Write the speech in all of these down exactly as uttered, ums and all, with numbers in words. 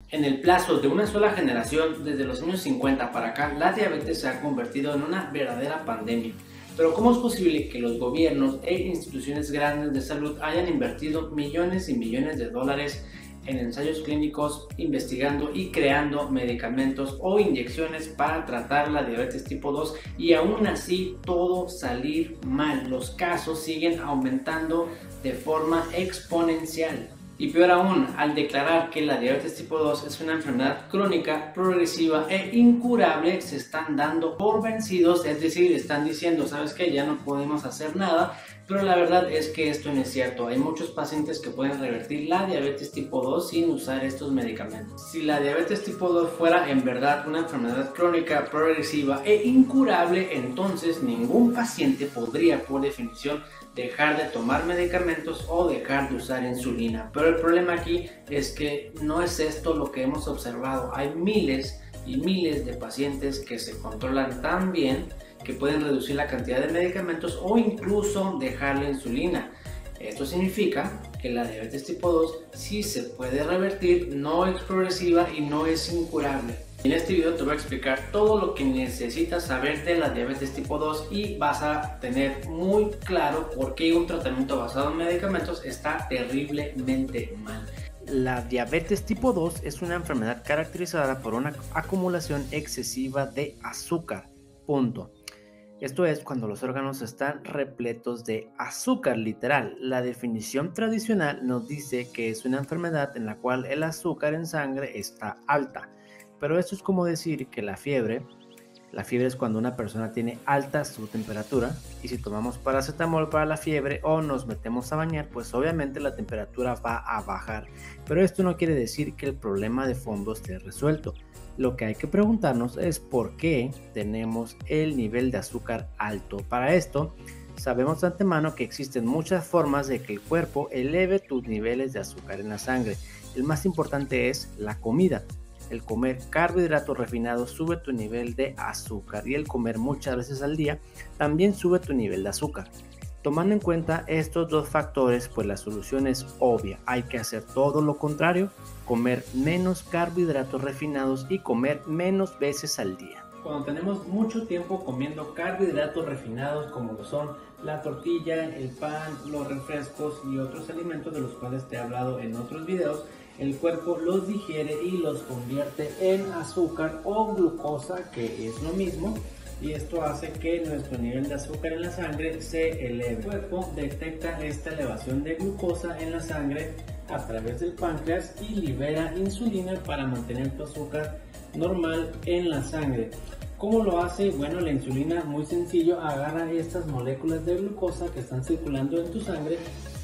En el plazo de una sola generación, desde los años cincuenta para acá, la diabetes se ha convertido en una verdadera pandemia. Pero ¿cómo es posible que los gobiernos e instituciones grandes de salud hayan invertido millones y millones de dólares en ensayos clínicos, investigando y creando medicamentos o inyecciones para tratar la diabetes tipo dos y aún así todo salir mal? Los casos siguen aumentando de forma exponencial. Y peor aún, al declarar que la diabetes tipo dos es una enfermedad crónica, progresiva e incurable, se están dando por vencidos, es decir, están diciendo, ¿sabes qué? Ya no podemos hacer nada, pero la verdad es que esto no es cierto. Hay muchos pacientes que pueden revertir la diabetes tipo dos sin usar estos medicamentos. Si la diabetes tipo dos fuera en verdad una enfermedad crónica, progresiva e incurable, entonces ningún paciente podría, por definición, dejar de tomar medicamentos o dejar de usar insulina. Pero el problema aquí es que no es esto lo que hemos observado. Hay miles y miles de pacientes que se controlan tan bien que pueden reducir la cantidad de medicamentos o incluso dejar la insulina. Esto significa que la diabetes tipo dos sí se puede revertir, no es progresiva y no es incurable. En este video te voy a explicar todo lo que necesitas saber de la diabetes tipo dos y vas a tener muy claro por qué un tratamiento basado en medicamentos está terriblemente mal. La diabetes tipo dos es una enfermedad caracterizada por una acumulación excesiva de azúcar. Punto. Esto es cuando los órganos están repletos de azúcar, literal. La definición tradicional nos dice que es una enfermedad en la cual el azúcar en sangre está alta. Pero esto es como decir que la fiebre, la fiebre es cuando una persona tiene alta su temperatura y si tomamos paracetamol para la fiebre o nos metemos a bañar, pues obviamente la temperatura va a bajar. Pero esto no quiere decir que el problema de fondo esté resuelto. Lo que hay que preguntarnos es por qué tenemos el nivel de azúcar alto. Para esto, sabemos de antemano que existen muchas formas de que el cuerpo eleve tus niveles de azúcar en la sangre. El más importante es la comida. El comer carbohidratos refinados sube tu nivel de azúcar y el comer muchas veces al día también sube tu nivel de azúcar. Tomando en cuenta estos dos factores, pues la solución es obvia. Hay que hacer todo lo contrario, comer menos carbohidratos refinados y comer menos veces al día. Cuando tenemos mucho tiempo comiendo carbohidratos refinados como lo son la tortilla, el pan, los refrescos y otros alimentos de los cuales te he hablado en otros videos, el cuerpo los digiere y los convierte en azúcar o glucosa, que es lo mismo, y esto hace que nuestro nivel de azúcar en la sangre se eleve. El cuerpo detecta esta elevación de glucosa en la sangre a través del páncreas y libera insulina para mantener tu azúcar normal en la sangre. ¿Cómo lo hace? Bueno, la insulina, muy sencillo, agarra estas moléculas de glucosa que están circulando en tu sangre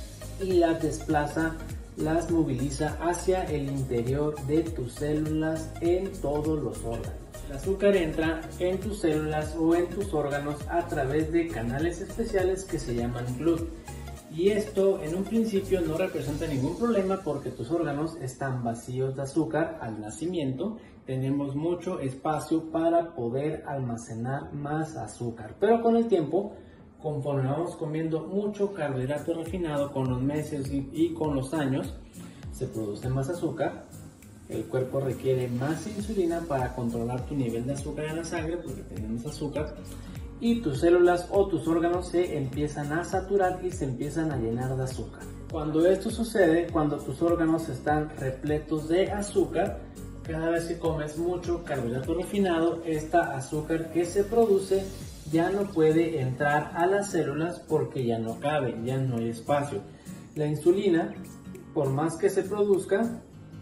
y las desplaza, las moviliza hacia el interior de tus células en todos los órganos. El azúcar entra en tus células o en tus órganos a través de canales especiales que se llaman GLUT. Y esto en un principio no representa ningún problema porque tus órganos están vacíos de azúcar al nacimiento. Tenemos mucho espacio para poder almacenar más azúcar. Pero con el tiempo, conforme vamos comiendo mucho carbohidrato refinado con los meses y, y con los años, se produce más azúcar. El cuerpo requiere más insulina para controlar tu nivel de azúcar en la sangre porque tenemos azúcar. Y tus células o tus órganos se empiezan a saturar y se empiezan a llenar de azúcar. Cuando esto sucede, cuando tus órganos están repletos de azúcar, cada vez que comes mucho carbohidrato refinado, esta azúcar que se produce ya no puede entrar a las células porque ya no cabe, ya no hay espacio. La insulina, por más que se produzca,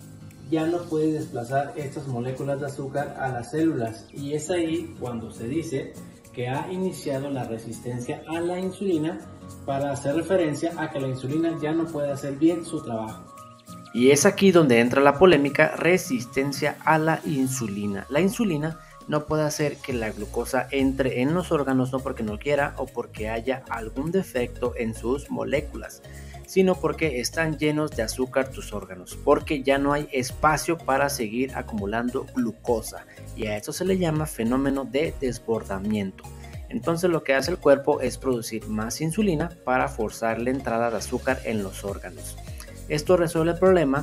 ya no puede desplazar estas moléculas de azúcar a las células y es ahí cuando se dice que ha iniciado la resistencia a la insulina, para hacer referencia a que la insulina ya no puede hacer bien su trabajo. Y es aquí donde entra la polémica resistencia a la insulina. La insulina no puede hacer que la glucosa entre en los órganos no porque no quiera o porque haya algún defecto en sus moléculas, sino porque están llenos de azúcar tus órganos, porque ya no hay espacio para seguir acumulando glucosa y a eso se le llama fenómeno de desbordamiento. Entonces lo que hace el cuerpo es producir más insulina para forzar la entrada de azúcar en los órganos. Esto resuelve el problema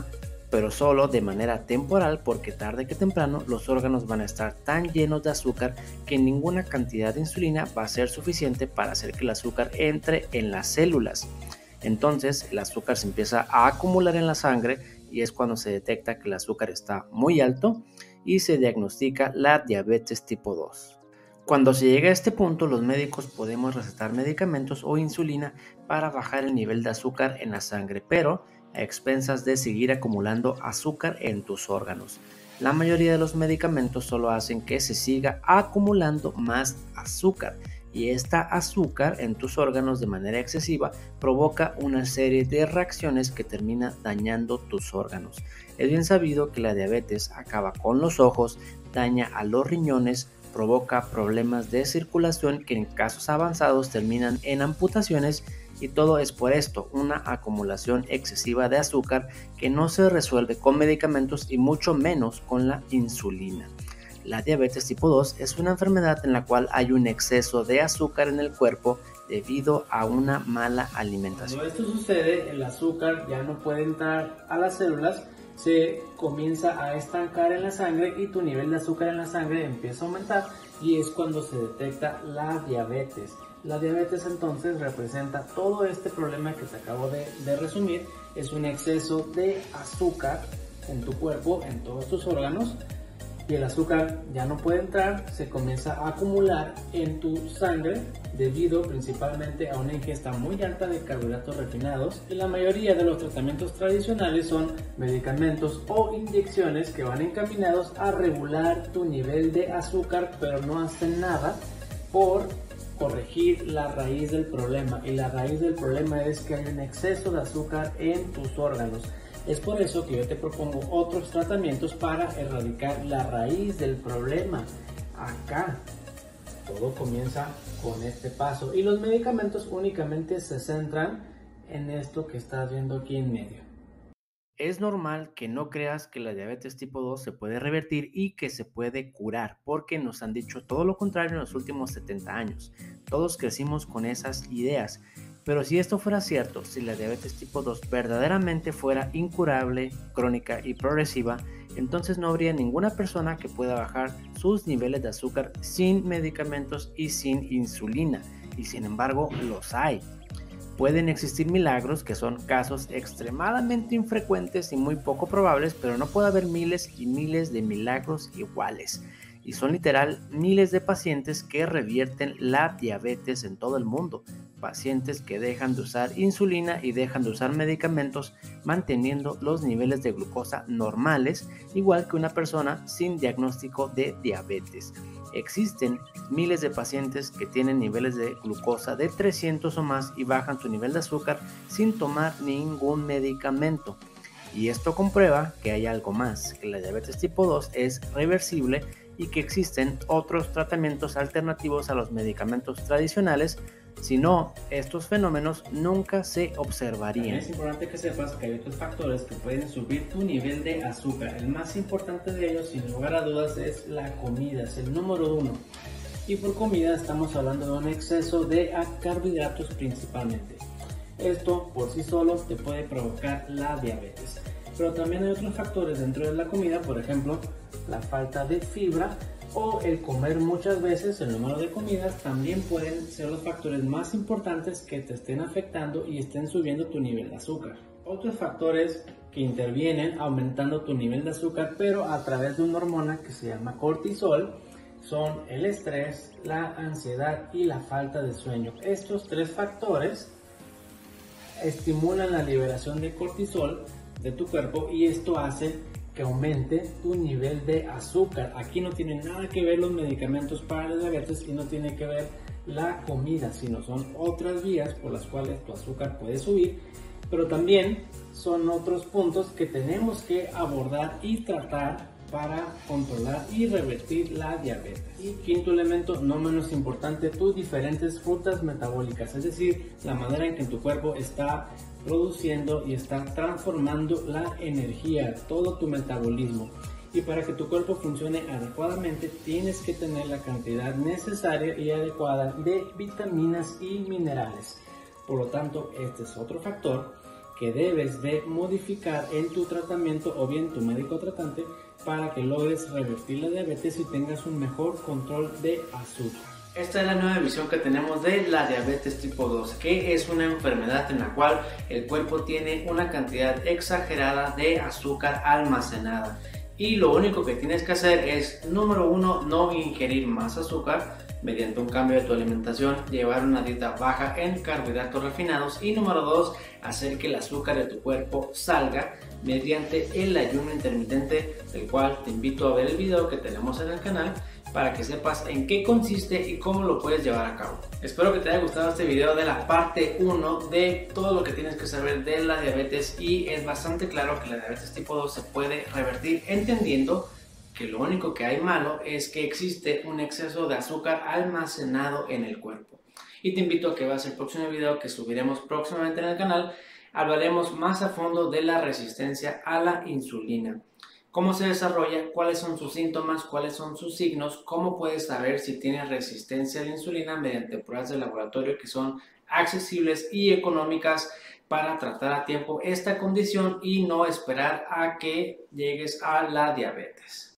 pero solo de manera temporal, porque tarde que temprano los órganos van a estar tan llenos de azúcar que ninguna cantidad de insulina va a ser suficiente para hacer que el azúcar entre en las células. Entonces el azúcar se empieza a acumular en la sangre y es cuando se detecta que el azúcar está muy alto y se diagnostica la diabetes tipo dos. Cuando se llega a este punto, los médicos podemos recetar medicamentos o insulina para bajar el nivel de azúcar en la sangre, pero a expensas de seguir acumulando azúcar en tus órganos. La mayoría de los medicamentos solo hacen que se siga acumulando más azúcar, y esta azúcar en tus órganos de manera excesiva provoca una serie de reacciones que termina dañando tus órganos. Es bien sabido que la diabetes acaba con los ojos, daña a los riñones, provoca problemas de circulación que en casos avanzados terminan en amputaciones, y todo es por esto, una acumulación excesiva de azúcar que no se resuelve con medicamentos y mucho menos con la insulina. La diabetes tipo dos es una enfermedad en la cual hay un exceso de azúcar en el cuerpo debido a una mala alimentación. Cuando esto sucede, el azúcar ya no puede entrar a las células, se comienza a estancar en la sangre y tu nivel de azúcar en la sangre empieza a aumentar, y es cuando se detecta la diabetes. La diabetes entonces representa todo este problema que te acabo de, de resumir. Es un exceso de azúcar en tu cuerpo, en todos tus órganos, y el azúcar ya no puede entrar, se comienza a acumular en tu sangre debido principalmente a una ingesta muy alta de carbohidratos refinados, y la mayoría de los tratamientos tradicionales son medicamentos o inyecciones que van encaminados a regular tu nivel de azúcar, pero no hacen nada por corregir la raíz del problema, y la raíz del problema es que hay un exceso de azúcar en tus órganos. Es por eso que yo te propongo otros tratamientos para erradicar la raíz del problema. Acá todo comienza con este paso, y los medicamentos únicamente se centran en esto que estás viendo aquí en medio. Es normal que no creas que la diabetes tipo dos se puede revertir y que se puede curar, porque nos han dicho todo lo contrario en los últimos setenta años. Todos crecimos con esas ideas. Pero si esto fuera cierto, si la diabetes tipo dos verdaderamente fuera incurable, crónica y progresiva, entonces no habría ninguna persona que pueda bajar sus niveles de azúcar sin medicamentos y sin insulina, y sin embargo los hay. Pueden existir milagros, que son casos extremadamente infrecuentes y muy poco probables, pero no puede haber miles y miles de milagros iguales. Y son literal miles de pacientes que revierten la diabetes en todo el mundo. Pacientes que dejan de usar insulina y dejan de usar medicamentos, manteniendo los niveles de glucosa normales, igual que una persona sin diagnóstico de diabetes. Existen miles de pacientes que tienen niveles de glucosa de trescientos o más y bajan su nivel de azúcar sin tomar ningún medicamento. Y esto comprueba que hay algo más, que la diabetes tipo dos es reversible y que existen otros tratamientos alternativos a los medicamentos tradicionales. Si no, estos fenómenos nunca se observarían. También es importante que sepas que hay otros factores que pueden subir tu nivel de azúcar. El más importante de ellos, sin lugar a dudas, es la comida, es el número uno. Y por comida estamos hablando de un exceso de carbohidratos principalmente. Esto por sí solo te puede provocar la diabetes. Pero también hay otros factores dentro de la comida, por ejemplo, la falta de fibra o el comer muchas veces. El número de comidas también pueden ser los factores más importantes que te estén afectando y estén subiendo tu nivel de azúcar. Otros factores que intervienen aumentando tu nivel de azúcar, pero a través de una hormona que se llama cortisol, son el estrés, la ansiedad y la falta de sueño. Estos tres factores estimulan la liberación de cortisol de tu cuerpo, y esto hace que aumente tu nivel de azúcar. Aquí no tiene nada que ver los medicamentos para la diabetes y no tiene que ver la comida, sino son otras vías por las cuales tu azúcar puede subir, pero también son otros puntos que tenemos que abordar y tratar para controlar y revertir la diabetes. Y quinto elemento, no menos importante, tus diferentes rutas metabólicas, es decir, la manera en que tu cuerpo está produciendo y está transformando la energía, todo tu metabolismo. Y para que tu cuerpo funcione adecuadamente, tienes que tener la cantidad necesaria y adecuada de vitaminas y minerales. Por lo tanto, este es otro factor que debes de modificar en tu tratamiento o bien tu médico tratante para que logres revertir la diabetes y tengas un mejor control de azúcar. Esta es la nueva visión que tenemos de la diabetes tipo dos, que es una enfermedad en la cual el cuerpo tiene una cantidad exagerada de azúcar almacenada. Y lo único que tienes que hacer es, número uno, no ingerir más azúcar mediante un cambio de tu alimentación, llevar una dieta baja en carbohidratos refinados y número dos, hacer que el azúcar de tu cuerpo salga mediante el ayuno intermitente, del cual te invito a ver el video que tenemos en el canal para que sepas en qué consiste y cómo lo puedes llevar a cabo. Espero que te haya gustado este video de la parte uno de todo lo que tienes que saber de la diabetes, y es bastante claro que la diabetes tipo dos se puede revertir entendiendo que lo único que hay malo es que existe un exceso de azúcar almacenado en el cuerpo. Y te invito a que veas el próximo video que subiremos próximamente en el canal. Hablaremos más a fondo de la resistencia a la insulina. Cómo se desarrolla, cuáles son sus síntomas, cuáles son sus signos, cómo puedes saber si tienes resistencia a la insulina mediante pruebas de laboratorio que son accesibles y económicas para tratar a tiempo esta condición y no esperar a que llegues a la diabetes.